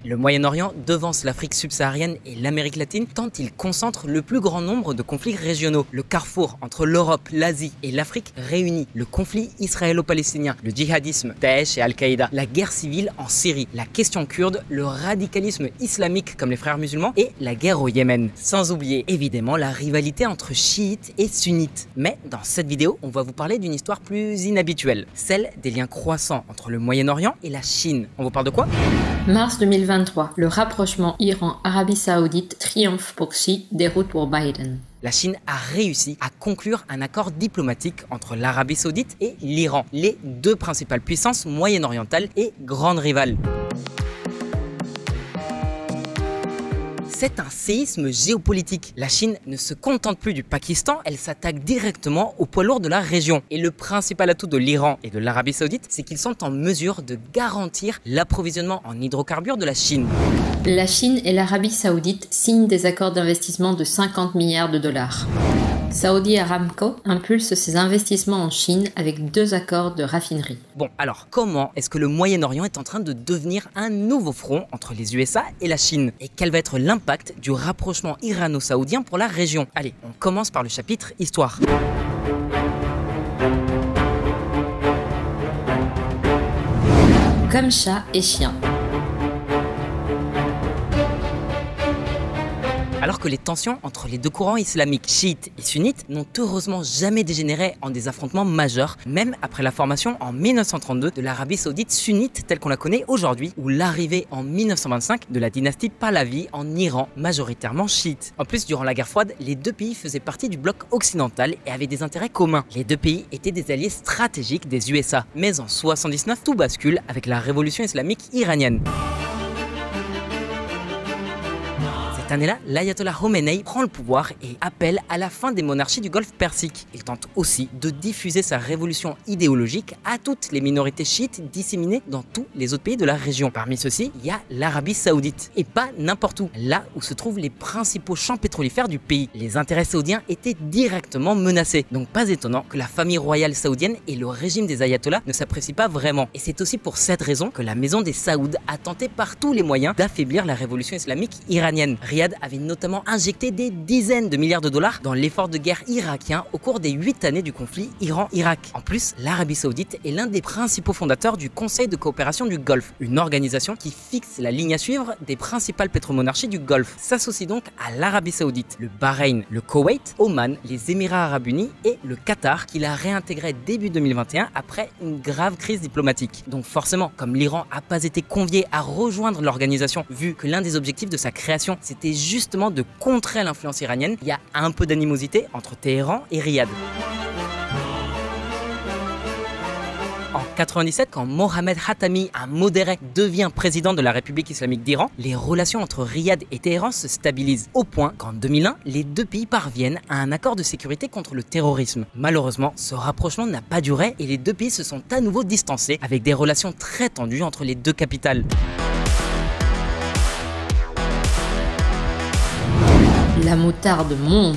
Le Moyen-Orient devance l'Afrique subsaharienne et l'Amérique latine tant il concentre le plus grand nombre de conflits régionaux. Le carrefour entre l'Europe, l'Asie et l'Afrique réunit le conflit israélo-palestinien, le djihadisme, Daesh et Al-Qaïda, la guerre civile en Syrie, la question kurde, le radicalisme islamique comme les frères musulmans et la guerre au Yémen. Sans oublier évidemment la rivalité entre chiites et sunnites. Mais dans cette vidéo, on va vous parler d'une histoire plus inhabituelle, celle des liens croissants entre le Moyen-Orient et la Chine. On vous parle de quoi? Mars 2023, le rapprochement Iran-Arabie Saoudite triomphe pour Xi, déroute pour Biden. La Chine a réussi à conclure un accord diplomatique entre l'Arabie Saoudite et l'Iran, les deux principales puissances moyen-orientales et grandes rivales. C'est un séisme géopolitique. La Chine ne se contente plus du Pakistan, elle s'attaque directement aux poids lourds de la région. Et le principal atout de l'Iran et de l'Arabie Saoudite, c'est qu'ils sont en mesure de garantir l'approvisionnement en hydrocarbures de la Chine. La Chine et l'Arabie Saoudite signent des accords d'investissement de 50 milliards de dollars. Saudi Aramco impulse ses investissements en Chine avec 2 accords de raffinerie. Bon, alors comment est-ce que le Moyen-Orient est en train de devenir un nouveau front entre les USA et la Chine? Et quel va être l'impact du rapprochement irano-saoudien pour la région? Allez, on commence par le chapitre Histoire. Comme chat et chien. Alors que les tensions entre les deux courants islamiques, chiites et sunnites, n'ont heureusement jamais dégénéré en des affrontements majeurs, même après la formation en 1932 de l'Arabie Saoudite sunnite telle qu'on la connaît aujourd'hui, ou l'arrivée en 1925 de la dynastie Pahlavi en Iran, majoritairement chiite. En plus, durant la guerre froide, les deux pays faisaient partie du bloc occidental et avaient des intérêts communs. Les deux pays étaient des alliés stratégiques des USA. Mais en 1979, tout bascule avec la révolution islamique iranienne. Cette année-là, l'ayatollah Khomeini prend le pouvoir et appelle à la fin des monarchies du Golfe Persique. Il tente aussi de diffuser sa révolution idéologique à toutes les minorités chiites disséminées dans tous les autres pays de la région. Parmi ceux-ci, il y a l'Arabie Saoudite. Et pas n'importe où, là où se trouvent les principaux champs pétrolifères du pays. Les intérêts saoudiens étaient directement menacés. Donc pas étonnant que la famille royale saoudienne et le régime des ayatollahs ne s'apprécient pas vraiment. Et c'est aussi pour cette raison que la maison des Saouds a tenté par tous les moyens d'affaiblir la révolution islamique iranienne. Riyad avait notamment injecté des dizaines de milliards de dollars dans l'effort de guerre irakien au cours des 8 années du conflit Iran-Irak. En plus, l'Arabie Saoudite est l'un des principaux fondateurs du Conseil de coopération du Golfe, une organisation qui fixe la ligne à suivre des principales pétromonarchies du Golfe. S'associe donc à l'Arabie Saoudite, le Bahreïn, le Koweït, Oman, les Émirats Arabes Unis et le Qatar, qui l'a réintégré début 2021 après une grave crise diplomatique. Donc forcément, comme l'Iran n'a pas été convié à rejoindre l'organisation, vu que l'un des objectifs de sa création c'était justement de contrer l'influence iranienne, il y a un peu d'animosité entre Téhéran et Riyad. En 97, quand Mohammad Khatami, un modéré, devient président de la République islamique d'Iran, les relations entre Riyad et Téhéran se stabilisent, au point qu'en 2001, les deux pays parviennent à un accord de sécurité contre le terrorisme. Malheureusement, ce rapprochement n'a pas duré et les deux pays se sont à nouveau distancés, avec des relations très tendues entre les deux capitales. La moutarde monte.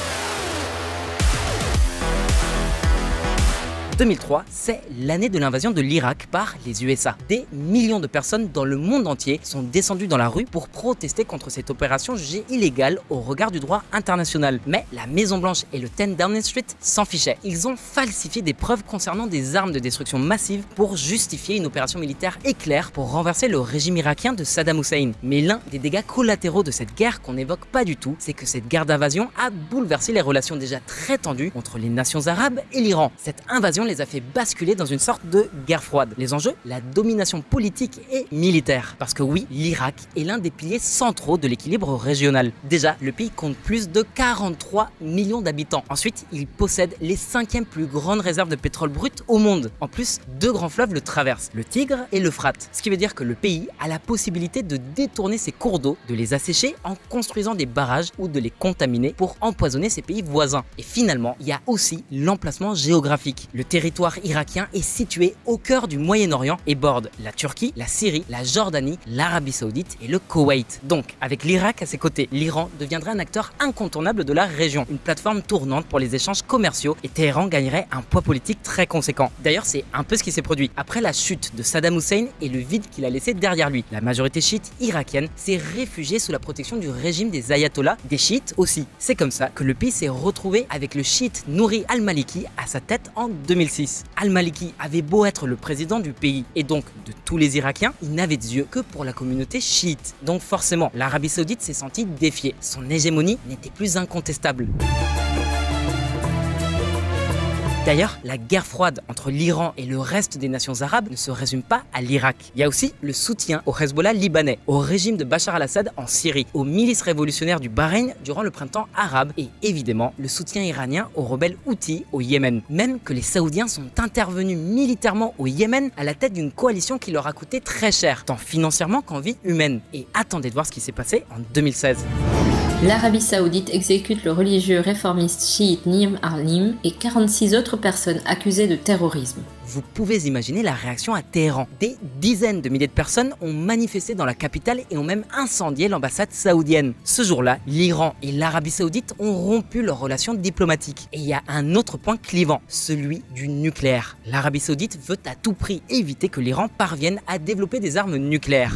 2003, c'est l'année de l'invasion de l'Irak par les USA. Des millions de personnes dans le monde entier sont descendues dans la rue pour protester contre cette opération jugée illégale au regard du droit international. Mais la Maison Blanche et le 10 Downing Street s'en fichaient. Ils ont falsifié des preuves concernant des armes de destruction massive pour justifier une opération militaire éclair pour renverser le régime irakien de Saddam Hussein. Mais l'un des dégâts collatéraux de cette guerre qu'on n'évoque pas du tout, c'est que cette guerre d'invasion a bouleversé les relations déjà très tendues entre les nations arabes et l'Iran. Cette invasion les a fait basculer dans une sorte de guerre froide. Les enjeux, la domination politique et militaire. Parce que oui, l'Irak est l'un des piliers centraux de l'équilibre régional. Déjà, le pays compte plus de 43 millions d'habitants. Ensuite, il possède les 5e plus grandes réserves de pétrole brut au monde. En plus, 2 grands fleuves le traversent, le Tigre et l'Euphrate. Ce qui veut dire que le pays a la possibilité de détourner ses cours d'eau, de les assécher en construisant des barrages ou de les contaminer pour empoisonner ses pays voisins. Et finalement, il y a aussi l'emplacement géographique. Le territoire irakien est situé au cœur du Moyen-Orient et borde la Turquie, la Syrie, la Jordanie, l'Arabie Saoudite et le Koweït. Donc, avec l'Irak à ses côtés, l'Iran deviendrait un acteur incontournable de la région, une plateforme tournante pour les échanges commerciaux et Téhéran gagnerait un poids politique très conséquent. D'ailleurs, c'est un peu ce qui s'est produit. Après la chute de Saddam Hussein et le vide qu'il a laissé derrière lui, la majorité chiite irakienne s'est réfugiée sous la protection du régime des ayatollahs, des chiites aussi. C'est comme ça que le pays s'est retrouvé avec le chiite Nouri al-Maliki à sa tête en 2006. Al-Maliki avait beau être le président du pays et donc de tous les Irakiens, il n'avait de yeux que pour la communauté chiite. Donc forcément, l'Arabie Saoudite s'est sentie défiée. Son hégémonie n'était plus incontestable. D'ailleurs, la guerre froide entre l'Iran et le reste des nations arabes ne se résume pas à l'Irak. Il y a aussi le soutien au Hezbollah libanais, au régime de Bachar al-Assad en Syrie, aux milices révolutionnaires du Bahreïn durant le printemps arabe et évidemment le soutien iranien aux rebelles Houthis au Yémen. Même que les Saoudiens sont intervenus militairement au Yémen à la tête d'une coalition qui leur a coûté très cher, tant financièrement qu'en vie humaine. Et attendez de voir ce qui s'est passé en 2016. L'Arabie Saoudite exécute le religieux réformiste chiite Nimr al-Nimr et 46 autres personnes accusées de terrorisme. Vous pouvez imaginer la réaction à Téhéran. Des dizaines de milliers de personnes ont manifesté dans la capitale et ont même incendié l'ambassade saoudienne. Ce jour-là, l'Iran et l'Arabie Saoudite ont rompu leurs relations diplomatiques. Et il y a un autre point clivant, celui du nucléaire. L'Arabie Saoudite veut à tout prix éviter que l'Iran parvienne à développer des armes nucléaires.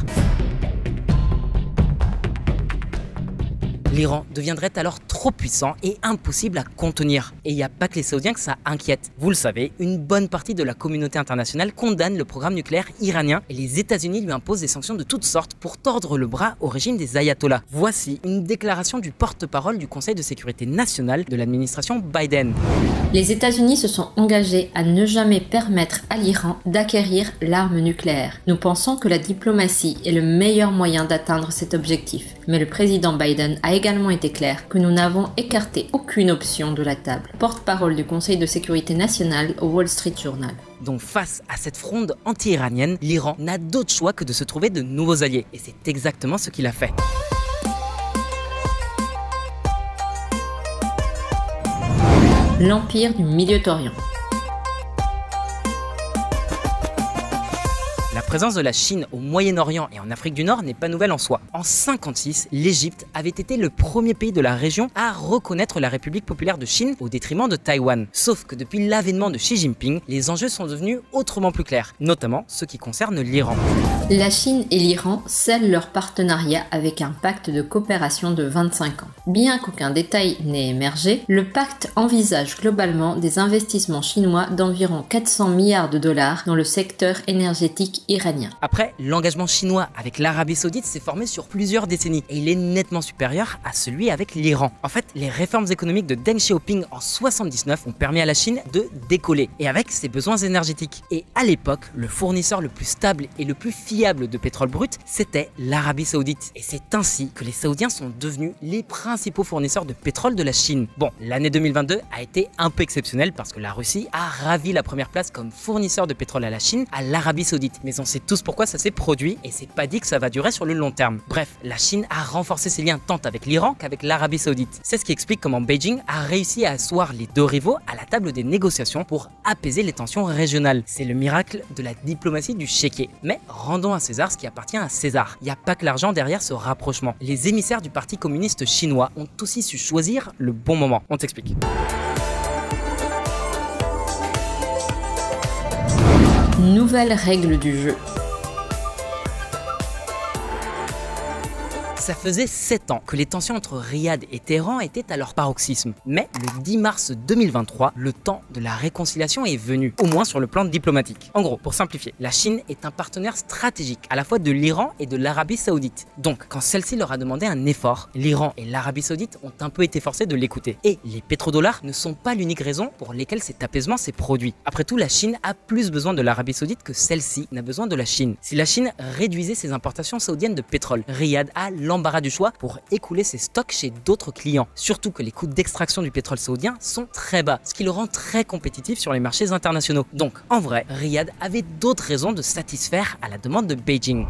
L'Iran deviendrait alors trop puissant et impossible à contenir. Et il n'y a pas que les Saoudiens que ça inquiète. Vous le savez, une bonne partie de la communauté internationale condamne le programme nucléaire iranien et les États-Unis lui imposent des sanctions de toutes sortes pour tordre le bras au régime des ayatollahs. Voici une déclaration du porte-parole du Conseil de sécurité nationale de l'administration Biden. Les États-Unis se sont engagés à ne jamais permettre à l'Iran d'acquérir l'arme nucléaire. Nous pensons que la diplomatie est le meilleur moyen d'atteindre cet objectif. Mais le président Biden a également été clair que nous n'avons écarté aucune option de la table. Porte-parole du Conseil de sécurité nationale au Wall Street Journal. Donc face à cette fronde anti-iranienne, l'Iran n'a d'autre choix que de se trouver de nouveaux alliés. Et c'est exactement ce qu'il a fait. L'Empire du Milieu-Orient. La présence de la Chine au Moyen-Orient et en Afrique du Nord n'est pas nouvelle en soi. En 1956, l'Égypte avait été le premier pays de la région à reconnaître la République populaire de Chine au détriment de Taïwan. Sauf que depuis l'avènement de Xi Jinping, les enjeux sont devenus autrement plus clairs, notamment ceux qui concernent l'Iran. La Chine et l'Iran scellent leur partenariat avec un pacte de coopération de 25 ans. Bien qu'aucun détail n'ait émergé, le pacte envisage globalement des investissements chinois d'environ 400 milliards de dollars dans le secteur énergétique iranien. Après, l'engagement chinois avec l'Arabie Saoudite s'est formé sur plusieurs décennies et il est nettement supérieur à celui avec l'Iran. En fait, les réformes économiques de Deng Xiaoping en 1979 ont permis à la Chine de décoller et avec ses besoins énergétiques. Et à l'époque, le fournisseur le plus stable et le plus fiable de pétrole brut, c'était l'Arabie Saoudite. Et c'est ainsi que les Saoudiens sont devenus les principaux fournisseurs de pétrole de la Chine. Bon, l'année 2022 a été un peu exceptionnelle parce que la Russie a ravi la première place comme fournisseur de pétrole à la Chine à l'Arabie Saoudite. Mais on sait tous pourquoi ça s'est produit et c'est pas dit que ça va durer sur le long terme. Bref, la Chine a renforcé ses liens tant avec l'Iran qu'avec l'Arabie Saoudite. C'est ce qui explique comment Beijing a réussi à asseoir les deux rivaux à la table des négociations pour apaiser les tensions régionales. C'est le miracle de la diplomatie du chéquier. Mais rendons à César ce qui appartient à César. Il n'y a pas que l'argent derrière ce rapprochement. Les émissaires du Parti communiste chinois ont aussi su choisir le bon moment. On t'explique. Nouvelles règles du jeu. Ça faisait 7 ans que les tensions entre Riyad et Téhéran étaient à leur paroxysme. Mais le 10 mars 2023, le temps de la réconciliation est venu, au moins sur le plan diplomatique. En gros, pour simplifier, la Chine est un partenaire stratégique à la fois de l'Iran et de l'Arabie Saoudite. Donc, quand celle-ci leur a demandé un effort, l'Iran et l'Arabie Saoudite ont un peu été forcés de l'écouter. Et les pétrodollars ne sont pas l'unique raison pour laquelle cet apaisement s'est produit. Après tout, la Chine a plus besoin de l'Arabie Saoudite que celle-ci n'a besoin de la Chine. Si la Chine réduisait ses importations saoudiennes de pétrole, Riyad a l'embarras du choix pour écouler ses stocks chez d'autres clients. Surtout que les coûts d'extraction du pétrole saoudien sont très bas, ce qui le rend très compétitif sur les marchés internationaux. Donc, en vrai, Riyad avait d'autres raisons de satisfaire à la demande de Beijing.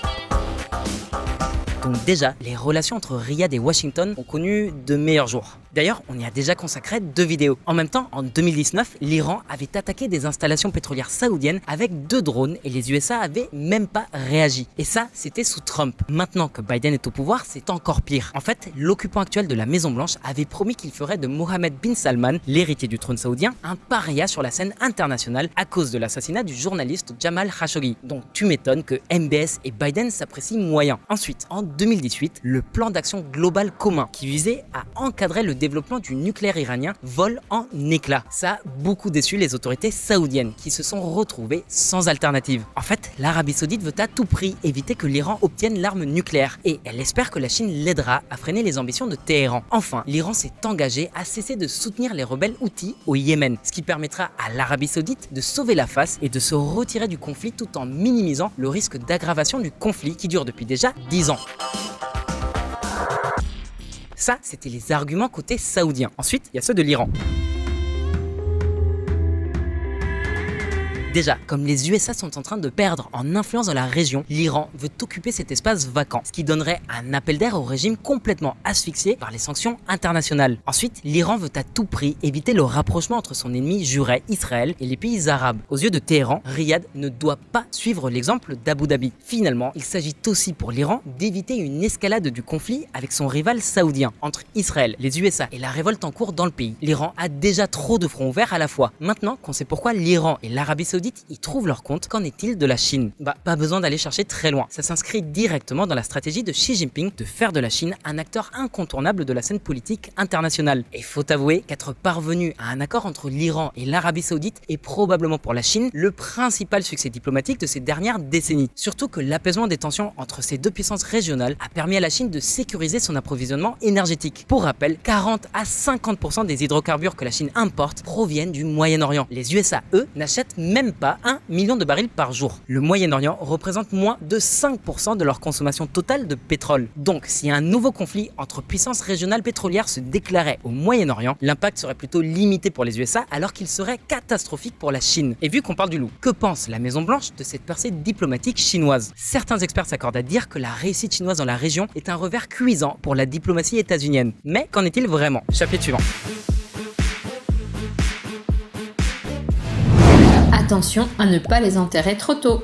Donc déjà, les relations entre Riyad et Washington ont connu de meilleurs jours. D'ailleurs, on y a déjà consacré 2 vidéos. En même temps, en 2019, l'Iran avait attaqué des installations pétrolières saoudiennes avec 2 drones et les USA avaient même pas réagi. Et ça, c'était sous Trump. Maintenant que Biden est au pouvoir, c'est encore pire. En fait, l'occupant actuel de la Maison Blanche avait promis qu'il ferait de Mohammed bin Salman, l'héritier du trône saoudien, un paria sur la scène internationale à cause de l'assassinat du journaliste Jamal Khashoggi. Donc tu m'étonnes que MBS et Biden s'apprécient moyen. Ensuite, en 2018, le plan d'action global commun qui visait à encadrer le développement du nucléaire iranien vole en éclats. Ça a beaucoup déçu les autorités saoudiennes qui se sont retrouvées sans alternative. En fait, l'Arabie Saoudite veut à tout prix éviter que l'Iran obtienne l'arme nucléaire et elle espère que la Chine l'aidera à freiner les ambitions de Téhéran. Enfin, l'Iran s'est engagé à cesser de soutenir les rebelles houthis au Yémen, ce qui permettra à l'Arabie Saoudite de sauver la face et de se retirer du conflit tout en minimisant le risque d'aggravation du conflit qui dure depuis déjà 10 ans. Ça, c'était les arguments côté saoudien. Ensuite, il y a ceux de l'Iran. Déjà, comme les USA sont en train de perdre en influence dans la région, l'Iran veut occuper cet espace vacant, ce qui donnerait un appel d'air au régime complètement asphyxié par les sanctions internationales. Ensuite, l'Iran veut à tout prix éviter le rapprochement entre son ennemi juré, Israël, et les pays arabes. Aux yeux de Téhéran, Riyad ne doit pas suivre l'exemple d'Abu Dhabi. Finalement, il s'agit aussi pour l'Iran d'éviter une escalade du conflit avec son rival saoudien. Entre Israël, les USA et la révolte en cours dans le pays, l'Iran a déjà trop de fronts ouverts à la fois. Maintenant qu'on sait pourquoi l'Iran et l'Arabie Saoudite y trouvent leur compte, qu'en est-il de la Chine? Pas besoin d'aller chercher très loin. Ça s'inscrit directement dans la stratégie de Xi Jinping de faire de la Chine un acteur incontournable de la scène politique internationale. Et faut avouer qu'être parvenu à un accord entre l'Iran et l'Arabie Saoudite est probablement pour la Chine le principal succès diplomatique de ces dernières décennies. Surtout que l'apaisement des tensions entre ces deux puissances régionales a permis à la Chine de sécuriser son approvisionnement énergétique. Pour rappel, 40 à 50% des hydrocarbures que la Chine importe proviennent du Moyen-Orient. Les USA, eux, n'achètent même pas 1 million de barils par jour. Le Moyen-Orient représente moins de 5% de leur consommation totale de pétrole. Donc, si un nouveau conflit entre puissances régionales pétrolières se déclarait au Moyen-Orient, l'impact serait plutôt limité pour les USA alors qu'il serait catastrophique pour la Chine. Et vu qu'on parle du loup, que pense la Maison-Blanche de cette percée diplomatique chinoise? Certains experts s'accordent à dire que la réussite chinoise dans la région est un revers cuisant pour la diplomatie états-unienne. Mais qu'en est-il vraiment? Chapitre suivant. Attention à ne pas les enterrer trop tôt.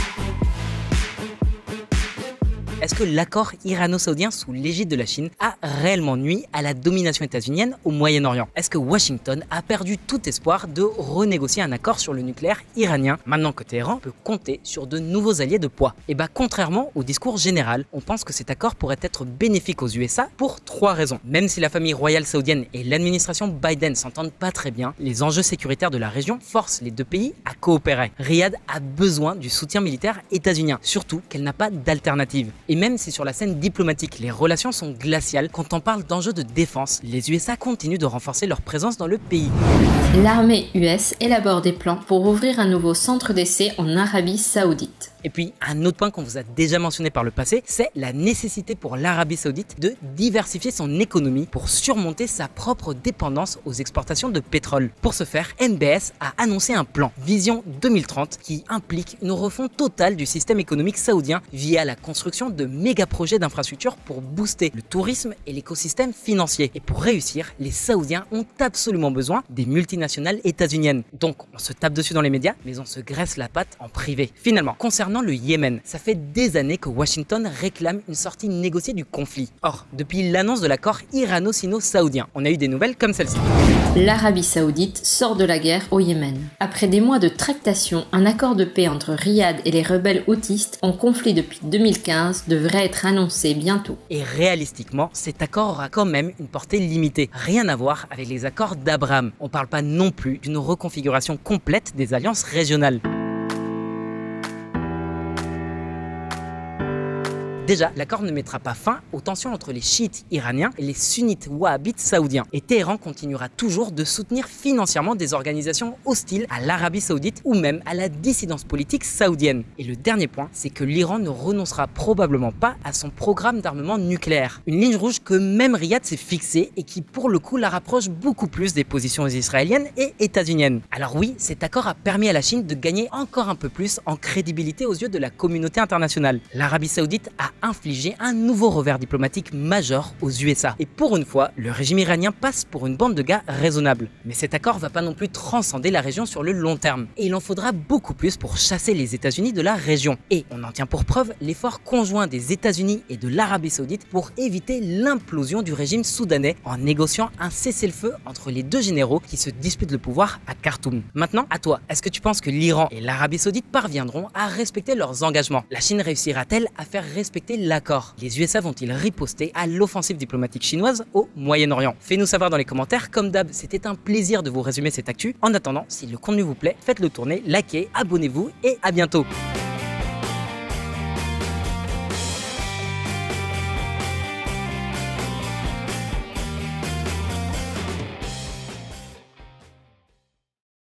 Est-ce que l'accord irano-saoudien sous l'égide de la Chine a réellement nui à la domination états-unienne au Moyen-Orient? Est-ce que Washington a perdu tout espoir de renégocier un accord sur le nucléaire iranien maintenant que Téhéran peut compter sur de nouveaux alliés de poids? Et contrairement au discours général, on pense que cet accord pourrait être bénéfique aux USA pour 3 raisons. Même si la famille royale saoudienne et l'administration Biden s'entendent pas très bien, les enjeux sécuritaires de la région forcent les deux pays à coopérer. Riyad a besoin du soutien militaire états-unien, surtout qu'elle n'a pas d'alternative. Et même si sur la scène diplomatique, les relations sont glaciales, quand on parle d'enjeux de défense, les USA continuent de renforcer leur présence dans le pays. L'armée US élabore des plans pour ouvrir un nouveau centre d'essai en Arabie Saoudite. Et puis, un autre point qu'on vous a déjà mentionné par le passé, c'est la nécessité pour l'Arabie Saoudite de diversifier son économie pour surmonter sa propre dépendance aux exportations de pétrole. Pour ce faire, MBS a annoncé un plan Vision 2030 qui implique une refonte totale du système économique saoudien via la construction de méga projets d'infrastructures pour booster le tourisme et l'écosystème financier. Et pour réussir, les Saoudiens ont absolument besoin des multinationales états-uniennes. Donc, on se tape dessus dans les médias, mais on se graisse la patte en privé. Finalement, concernant le Yémen, ça fait des années que Washington réclame une sortie négociée du conflit. Or, depuis l'annonce de l'accord irano-sino-saoudien, on a eu des nouvelles comme celle-ci. L'Arabie Saoudite sort de la guerre au Yémen. Après des mois de tractations, un accord de paix entre Riyad et les rebelles houthis en conflit depuis 2015 devrait être annoncé bientôt. Et réalistiquement, cet accord aura quand même une portée limitée. Rien à voir avec les accords d'Abraham. On parle pas non plus d'une reconfiguration complète des alliances régionales. Déjà, l'accord ne mettra pas fin aux tensions entre les chiites iraniens et les sunnites wahhabites saoudiens. Et Téhéran continuera toujours de soutenir financièrement des organisations hostiles à l'Arabie Saoudite ou même à la dissidence politique saoudienne. Et le dernier point, c'est que l'Iran ne renoncera probablement pas à son programme d'armement nucléaire. Une ligne rouge que même Riyad s'est fixée et qui pour le coup la rapproche beaucoup plus des positions israéliennes et états-uniennes. Alors oui, cet accord a permis à la Chine de gagner encore un peu plus en crédibilité aux yeux de la communauté internationale. L'Arabie Saoudite a infliger un nouveau revers diplomatique majeur aux USA. Et pour une fois, le régime iranien passe pour une bande de gars raisonnables. Mais cet accord va pas non plus transcender la région sur le long terme. Et il en faudra beaucoup plus pour chasser les États-Unis de la région. Et on en tient pour preuve l'effort conjoint des États-Unis et de l'Arabie Saoudite pour éviter l'implosion du régime soudanais en négociant un cessez-le-feu entre les deux généraux qui se disputent le pouvoir à Khartoum. Maintenant, à toi, est-ce que tu penses que l'Iran et l'Arabie Saoudite parviendront à respecter leurs engagements? La Chine réussira-t-elle à faire respecter l'accord? Les USA vont-ils riposter à l'offensive diplomatique chinoise au Moyen-Orient? Fais-nous savoir dans les commentaires. Comme d'hab, c'était un plaisir de vous résumer cette actu. En attendant, si le contenu vous plaît, faites-le tourner, likez, abonnez-vous et à bientôt.